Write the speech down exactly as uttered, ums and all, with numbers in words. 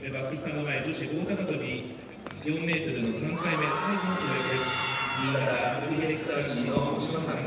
バックスタンド前女子棒高跳びよんメートルのさんかいめ最後の跳躍です。新潟国ディレクター陣の星野さん